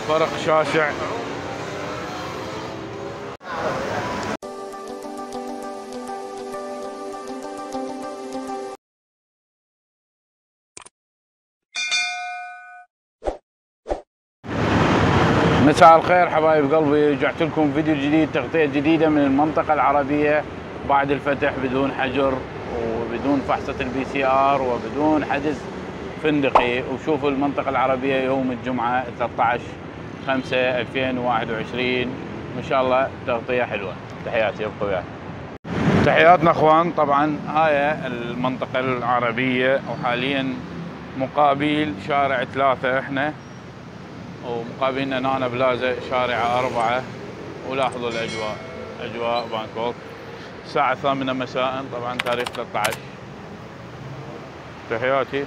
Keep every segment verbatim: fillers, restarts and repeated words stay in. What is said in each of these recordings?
فرق شاسع. مساء الخير حبايب قلبي، رجعت لكم فيديو جديد، تغطية جديدة من المنطقة العربية بعد الفتح بدون حجر وبدون فحصة البي سي ار وبدون حجز فندقي. وشوفوا المنطقة العربية يوم الجمعة ثلاثة عشر خمسة ألفين وواحد وعشرين، ما شاء الله تغطية حلوة. تحياتي، ابقوا وياي. تحياتنا اخوان. طبعا هاي المنطقة العربية وحاليا مقابل شارع ثلاثة احنا، ومقابلنا نانا بلازا شارع أربعة. ولاحظوا الأجواء، أجواء بانكوك. الساعة الثامنة مساء، طبعا تاريخ ثلاثة عشر. تحياتي،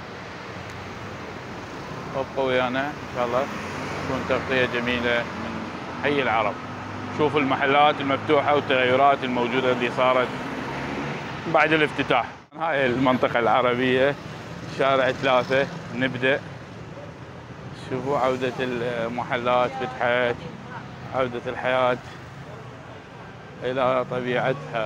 ابقوا ويانا إن شاء الله تكون تغطية جميلة من حي العرب. شوفوا المحلات المفتوحة والتغيرات الموجودة اللي صارت بعد الافتتاح. هاي المنطقة العربية شارع ثلاثة. نبدأ. شوفوا عودة المحلات فتحت، عودة الحياة إلى طبيعتها.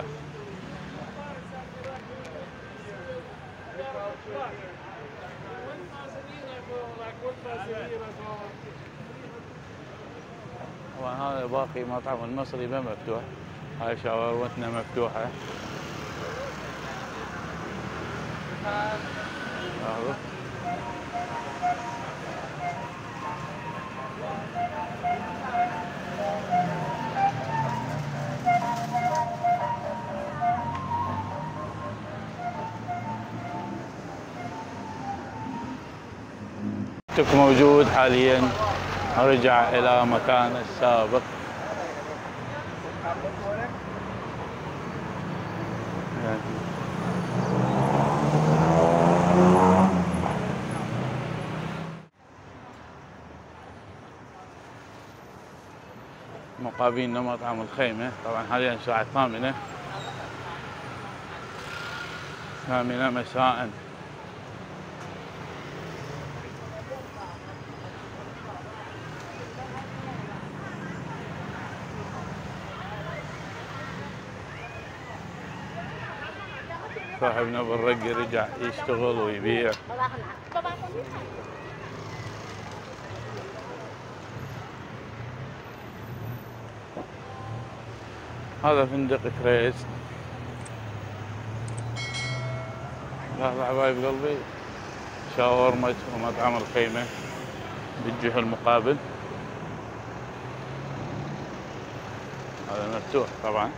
طبعا هذا باقي مطعم المصري ما مفتوح، هاي شاورمتنا مفتوحة. لاحظوا التك موجود حاليا، رجع الى مكانه السابق. مقابلنا مطعم الخيمة. طبعا حاليا الساعة الثامنة ثامنة مساء. صاحبنا بالرقة رجع يشتغل ويبيع. هذا فندق كريست. لحظة حبايب قلبي، شاورمة ومطعم الخيمة بالجهة المقابل. هذا مفتوح طبعا.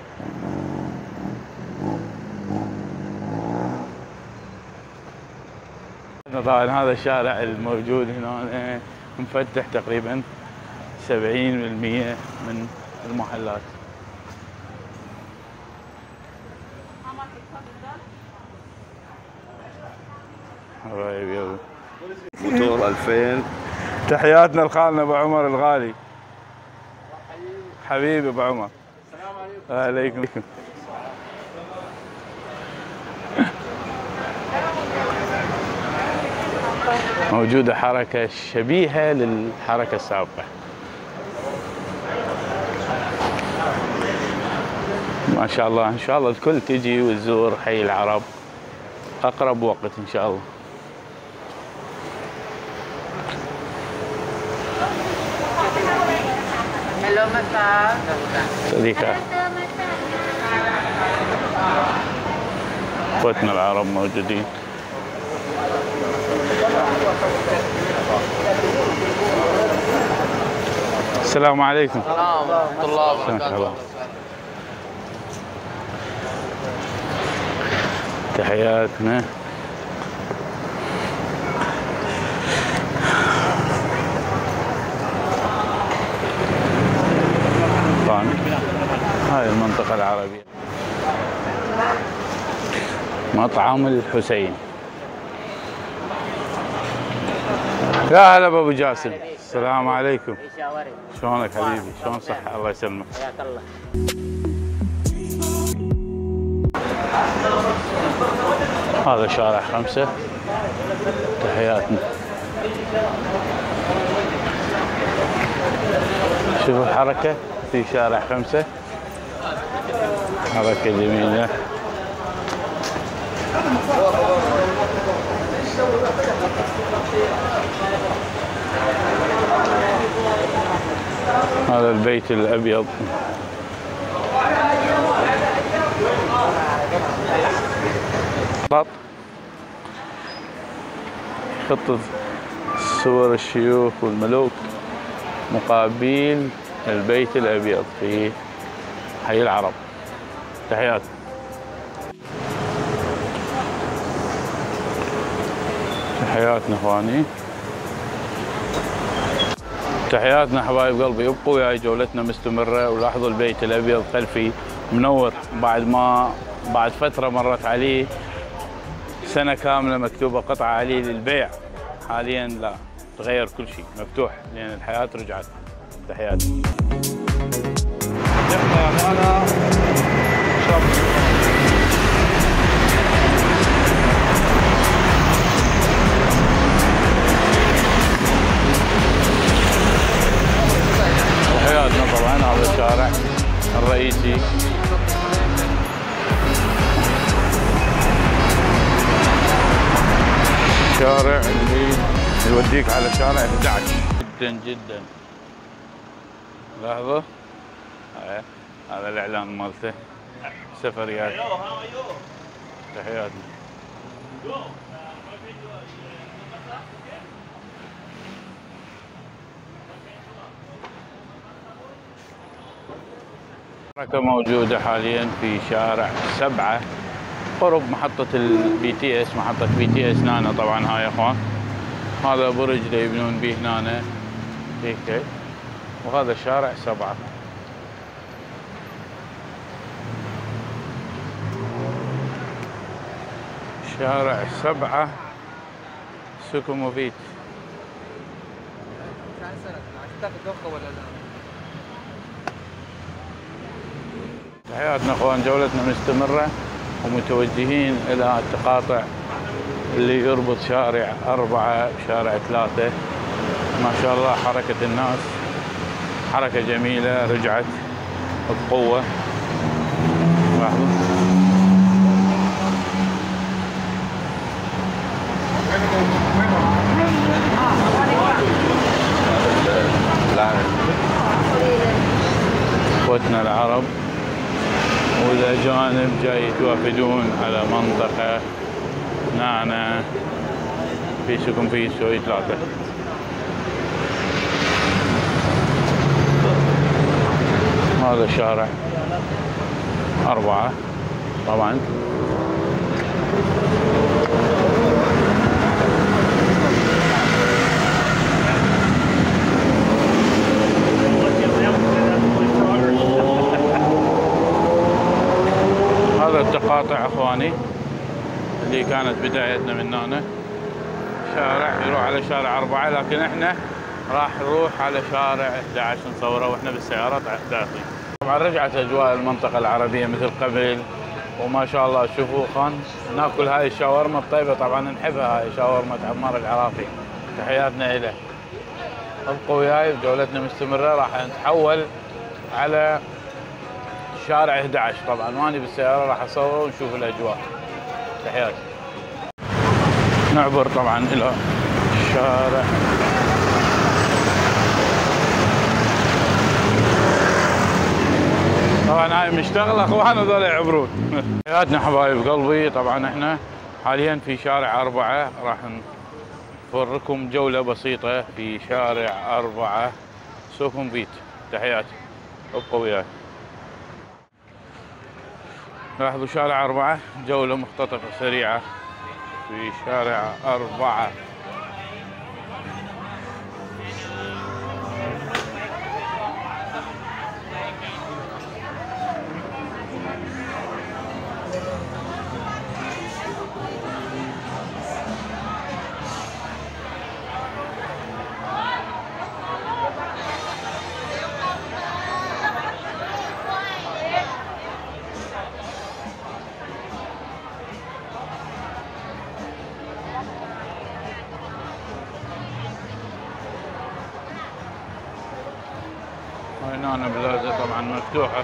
طبعا هذا الشارع الموجود هنا مفتح تقريبا سبعين بالمئة من المحلات. حبايبي يلا موتور ألفين. تحياتنا لخالنا ابو عمر الغالي. حبيبي ابو عمر. السلام عليكم. وعليكم. موجودة حركة شبيهة للحركة السابقة. ما شاء الله، ان شاء الله الكل تجي وتزور حي العرب اقرب وقت ان شاء الله. Hello, Mata. صديقة اخوتنا العرب موجودين. السلام عليكم. السلام ورحمة الله وبركاته. تحياتنا. طبعا هاي المنطقة العربية مطعم الحسين. يا هلا بابو جاسم. السلام عليكم. شلونك حبيبي؟ شلون صحة؟ الله يسلمك. حياك الله. هذا شارع خمسة. تحياتنا. شوفوا الحركة في شارع خمسة، حركة جميلة. هذا البيت الأبيض. خطة صور الشيوخ والملوك مقابل البيت الأبيض في حي العرب. تحيات. تحياتنا اخواني، تحياتنا حبايب قلبي. ابقوا وياي، جولتنا مستمرة. ولاحظوا البيت الأبيض خلفي منور بعد ما بعد فترة مرت عليه سنة كاملة مكتوبة قطعة عليه للبيع. حاليا لا، تغير كل شيء، مفتوح لأن الحياة رجعت. تحياتي. أنا تحياتنا. طبعا هذا الشارع الرئيسي، الشارع اللي يوديك على شارع أحد عشر. جدا جدا. لاحظوا هذا الاعلان مالته سفريات. تحياتنا. حركة موجودة حاليا في شارع سبعة قرب محطة البي تي اس، محطة بي تي اس هنا. طبعا هاي يا اخوان هذا برج اللي يبنون به هنا هيك، وهذا شارع سبعة. شارع سبعة سوكوموفيت. تحياتنا اخوان، جولتنا مستمرة ومتوجهين الى التقاطع اللي يربط شارع أربعة بشارع ثلاثة. ما شاء الله حركة الناس حركة جميلة، رجعت بقوة. لاحظوا اخوتنا العرب والاجانب جاي يتوافدون على منطقة نعنا في سوكومفيت سوي ثلاثة. هذا شارع أربعة طبعا. هذا التقاطع اخواني اللي كانت بدايتنا من هنا، شارع يروح على شارع أربعة، لكن احنا راح نروح على شارع أحد عشر نصوره واحنا بالسيارات داخل. طبعا رجعت اجواء المنطقة العربية مثل قبل، وما شاء الله شوفوا خان ناكل هاي الشاورما الطيبة. طبعا نحبها هاي شاورما عمار العراقي. تحياتنا له. ابقوا وياي، جولتنا مستمرة. راح نتحول على شارع أحد عشر طبعا، واني بالسيارة راح اصور ونشوف الاجواء. تحياتي. نعبر طبعا الى الشارع طبعا هاي مشتغله اخوان هذول يعبرون. تحياتنا حبايب قلبي. طبعا احنا حاليا في شارع أربعة، راح نفركم جولة بسيطة في شارع أربعة سوكومفيت. تحياتي، ابقوا وياي. لاحظوا شارع أربعة، جولة مختطفة سريعة في شارع أربعة. هنا بلازا طبعا مفتوحة.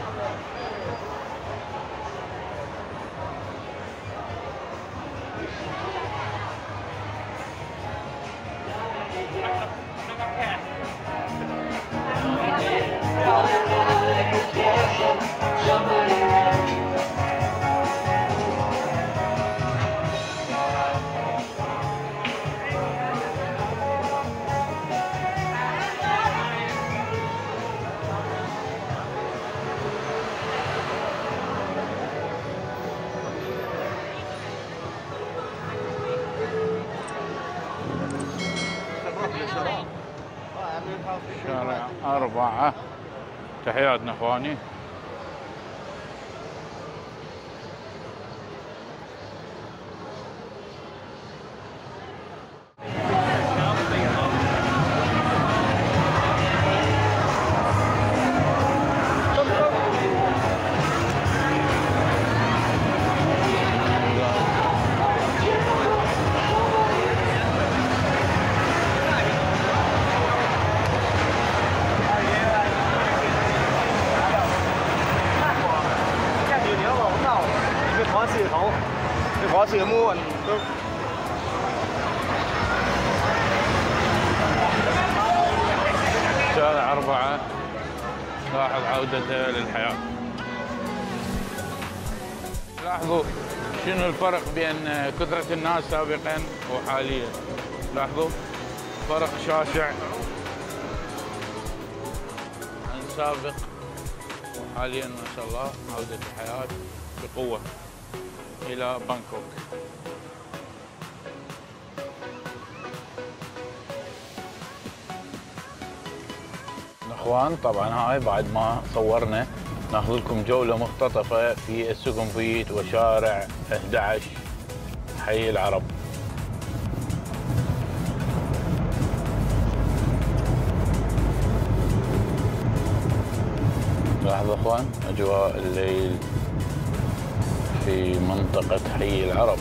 شارع أربعة. تحياتنا اخواني. شارع أربعة لاحظ عودته للحياة. لاحظوا شنو الفرق بين كثرة الناس سابقا وحاليا. لاحظوا فرق شاسع عن سابق وحاليا. ما شاء الله عودة الحياة بقوة إلى بانكوك. اخوان طبعا هاي بعد ما صورنا ناخذ لكم جولة مختطفة في السوغنفيت وشارع أحد عشر حي العرب. لاحظوا اخوان اجواء الليل في منطقة حي العرب.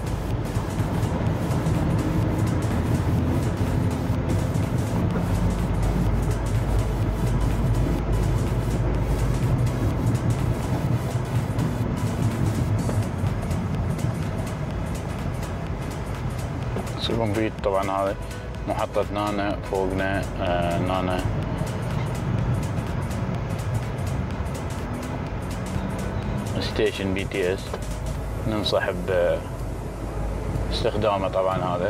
سوغنفيت طبعا هذا محطة نانا فوقنا. آه نانا ستيشن بي تي اس ننصح باستخدامه طبعا هذا.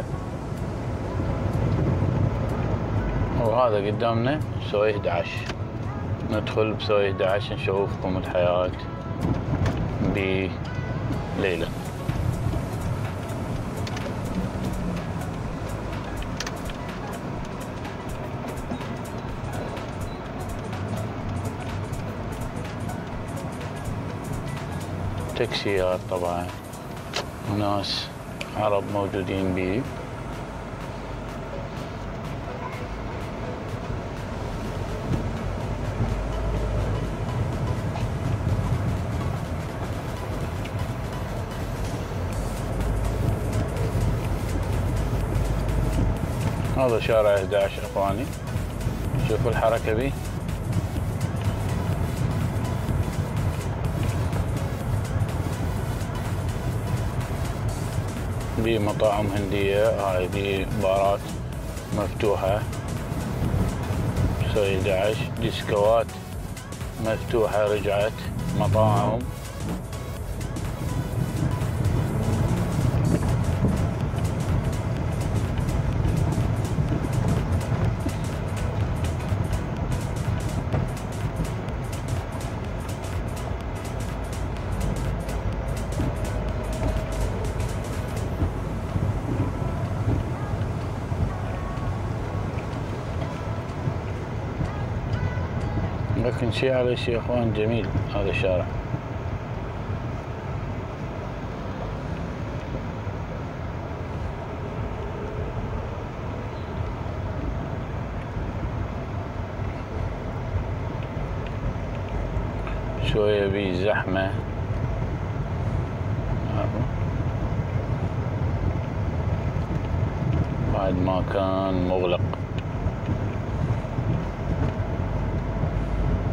وهذا قدامنا بسوي أحد عشر. ندخل بسوي أحد عشر نشوفكم الحياة بليلة. تاكسيات طبعا وناس عرب موجودين بيه. هذا شارع أحد عشر اخواني. شوفوا الحركة بيه. بمطاعم هندية. هاي دي بارات مفتوحة بسوي أحد عشر. ديسكوات مفتوحة رجعت. مطاعم لكن شيء على شيء اخوان جميل هذا الشارع. شوية بيه زحمة بعد ما كان مغلق.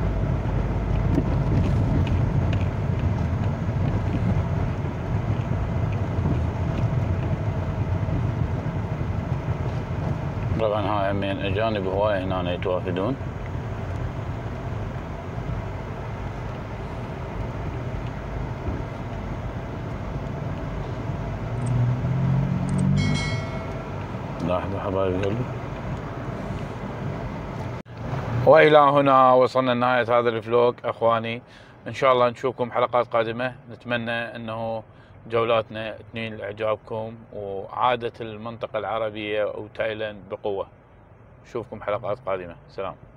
طبعا هاي همين اجانب هواي هنا يتوافدون. لاحظوا حبايب قلبي. والى هنا وصلنا لنهاية هذا الفلوج اخواني، ان شاء الله نشوفكم حلقات قادمة. نتمنى انه جولاتنا تنيل اعجابكم وعادة المنطقة العربية وتايلاند بقوة. نشوفكم حلقات قادمة. سلام.